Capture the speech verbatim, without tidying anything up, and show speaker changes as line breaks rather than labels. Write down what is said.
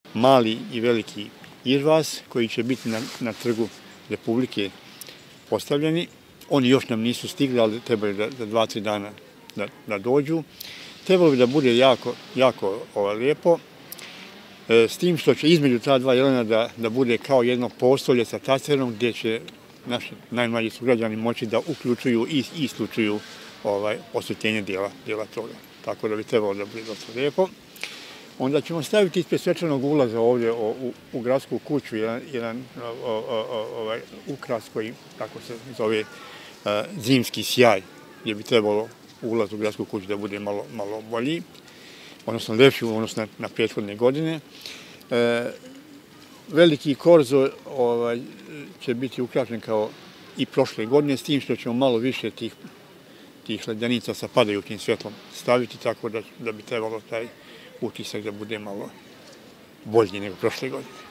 mali i veliki izvaz koji će biti na, na trgu Republike postavljeni. Oni još nam nisu stigli, ali trebaju da, da dva, tri dana da, da dođu. Trebalo bi da bude jako, jako ovaj, lijepo, e, s tim što će između ta dva jelena da, da bude kao jedno postolje sa tasterom gdje će naši najmlađi sugrađani moći da uključuju i isključuju ovaj, osvetljenje dijela, dijela toga. Tako da bi trebalo da bude dosta lijepo. Onda ćemo staviti ispred svečanog ulaza ovdje o, u, u gradsku kuću jedan, jedan o, o, o, ovaj, ukras koji, tako se zove, a, zimski sjaj, gdje bi trebalo ulaz u gradsku kuću da bude malo, malo bolji, odnosno lepši odnosno na, na prethodne godine. E, veliki korzo ovaj, će biti ukrašen kao i prošle godine, s tim što ćemo malo više tih, tih ledenica sa padajućim svjetlom staviti, tako da, da bi trebalo taj utisak da bude malo bolji nego prošle godine.